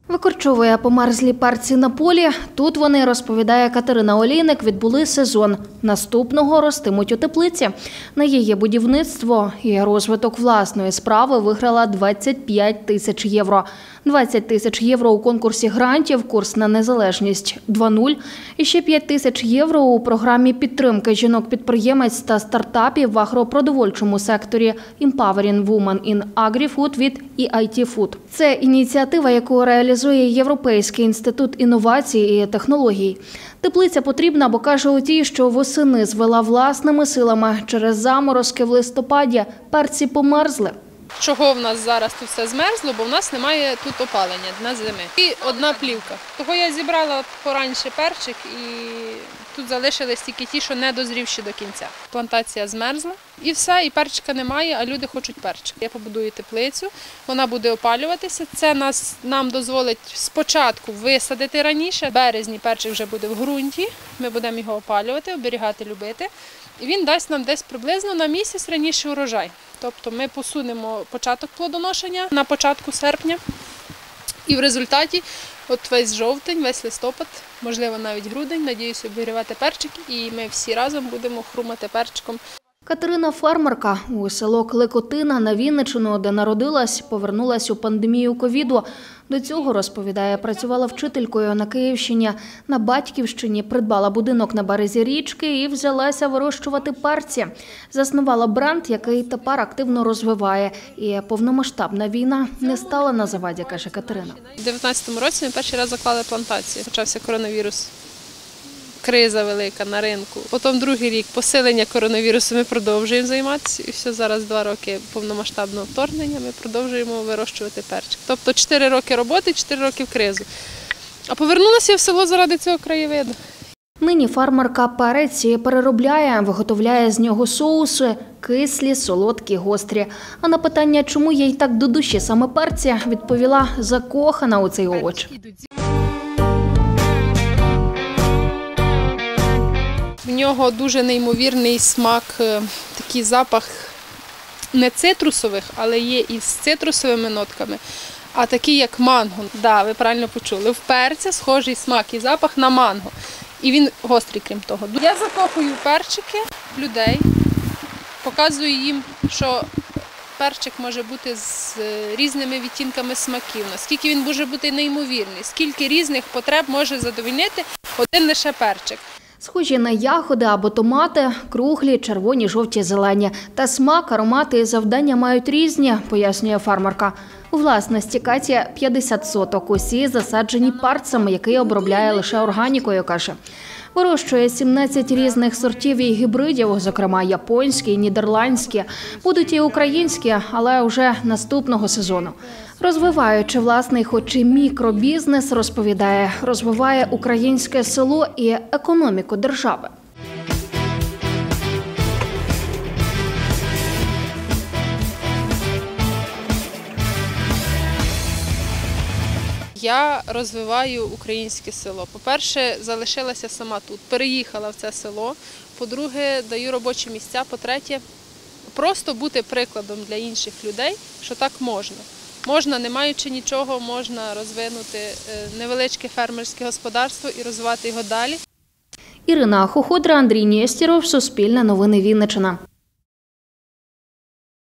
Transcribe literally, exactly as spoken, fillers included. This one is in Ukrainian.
Викорчовує померзлі перці на полі. Тут вони, розповідає Катерина Олійник, відбули сезон. Наступного ростимуть у теплиці. На її будівництво і розвиток власної справи виграла двадцять п'ять тисяч євро. двадцять тисяч євро у конкурсі грантів «Курс на незалежність два нуль». І ще п'ять тисяч євро у програмі підтримки жінок-підприємець та стартапів в агропродовольчому секторі «Empowering Women in Agri-Food» від і ай ті Food. Це ініціатива, яку реалізує Європейський інститут інновацій і технологій. Теплиця потрібна, бо каже у тій, що восени звела власними силами. Через заморозки в листопаді перці померзли. Чого в нас зараз тут все змерзло, бо в нас немає тут опалення на зими. І одна плівка. Того я зібрала пораніше перчик і тут залишились тільки ті, що не дозрівші до кінця. Плантація змерзла і все, і перчика немає, а люди хочуть перчик. Я побудую теплицю, вона буде опалюватися. Це нас, нам дозволить спочатку висадити раніше. В березні перчик вже буде в ґрунті, ми будемо його опалювати, оберігати, любити. І він дасть нам десь приблизно на місяць раніше урожай. Тобто ми посунемо початок плодоношення на початку серпня. І в результаті от весь жовтень, весь листопад, можливо навіть грудень, надіюся обігрівати перчик і ми всі разом будемо хрумати перчиком. Катерина – фермерка. У село Кликотина на Вінниччину, де народилась, повернулась у пандемію ковіду. До цього, розповідає, працювала вчителькою на Київщині. На батьківщині придбала будинок на березі річки і взялася вирощувати перці. Заснувала бренд, який тепер активно розвиває. І повномасштабна війна не стала на заваді, каже Катерина. У дев'ятнадцятому році ми перший раз заклали плантацію. Почався коронавірус. Криза велика на ринку. Потім другий рік посилення коронавірусу ми продовжуємо займатися. І все, зараз два роки повномасштабного вторгнення ми продовжуємо вирощувати перчик. Тобто чотири роки роботи, чотири роки в кризу. А повернулася в село заради цього краєвиду. Нині фермерка перець переробляє, виготовляє з нього соуси – кислі, солодкі, гострі. А на питання, чому їй так до душі саме перці, відповіла – закохана у цей овоч. В нього дуже неймовірний смак, такий запах не цитрусових, але є і з цитрусовими нотками, а такий як манго. Да, ви правильно почули. В перця схожий смак і запах на манго. І він гострий, крім того. Я закохую перчики людей, показую їм, що перчик може бути з різними відтінками смаків, наскільки він може бути неймовірний, скільки різних потреб може задовольнити один лише перчик. Схожі на ягоди або томати, круглі, червоні, жовті, зелені. Та смак, аромати і завдання мають різні, пояснює фермерка. У власності Каті п'ятдесят соток, усі засаджені перцем, який обробляє лише органікою, каже. Вирощує сімнадцять різних сортів і гібридів, зокрема японські, нідерландські. Будуть і українські, але вже наступного сезону. Розвиваючи власний хоч і мікробізнес, розповідає, розвиває українське село і економіку держави. Я розвиваю українське село. По-перше, залишилася сама тут, переїхала в це село. По-друге, даю робочі місця. По-третє, просто бути прикладом для інших людей, що так можна. Можна, не маючи нічого, можна розвинути невеличке фермерське господарство і розвивати його далі. Ірина Хоходра, Андрій Нєстєров, Суспільне новини Вінниччина.